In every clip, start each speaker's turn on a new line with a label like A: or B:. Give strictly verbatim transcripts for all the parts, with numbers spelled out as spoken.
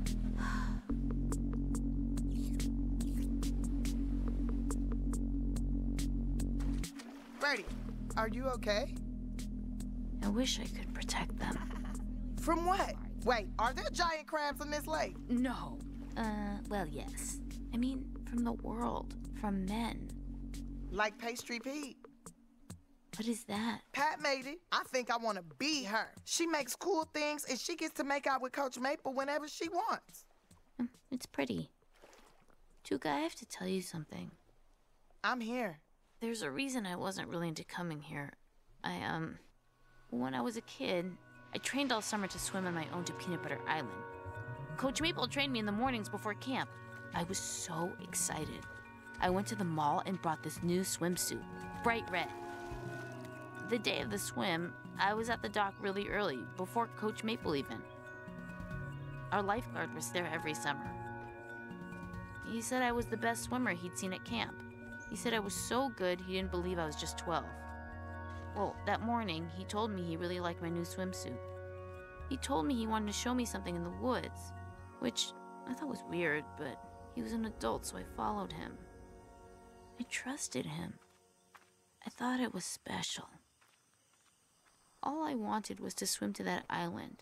A: Bertie, are you okay?
B: I wish I could protect them.
A: From what? Wait, are there giant crabs in this lake?
B: No. Uh, well, yes. I mean, from the world. From men.
A: Like Pastry Pete.
B: What is that?
A: Pat made it. I think I want to be her. She makes cool things, and she gets to make out with Coach Maple whenever she wants.
B: Mm, It's pretty. Tuca, I have to tell you something.
A: I'm here.
B: There's a reason I wasn't really into coming here. I, um... When I was a kid, I trained all summer to swim on my own to Peanut Butter Island. Coach Maple trained me in the mornings before camp. I was so excited. I went to the mall and bought this new swimsuit, bright red. The day of the swim, I was at the dock really early, before Coach Maple even. Our lifeguard was there every summer. He said I was the best swimmer he'd seen at camp. He said I was so good he didn't believe I was just twelve. Well, that morning, he told me he really liked my new swimsuit. He told me he wanted to show me something in the woods, which I thought was weird, but he was an adult, so I followed him. I trusted him. I thought it was special. All I wanted was to swim to that island.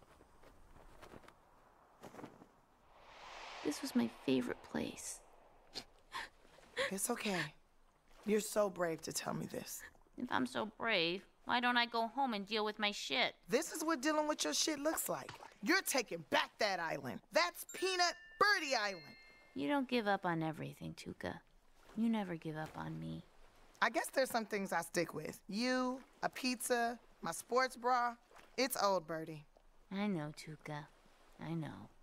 B: This was my favorite place.
A: It's okay. You're so brave to tell me this.
B: If I'm so brave, why don't I go home and deal with my shit?
A: This is what dealing with your shit looks like. You're taking back that island. That's Peanut Bertie Island.
B: You don't give up on everything, Tuca. You never give up on me.
A: I guess there's some things I stick with. You, a pizza, my sports bra. It's old, Bertie.
B: I know, Tuca. I know.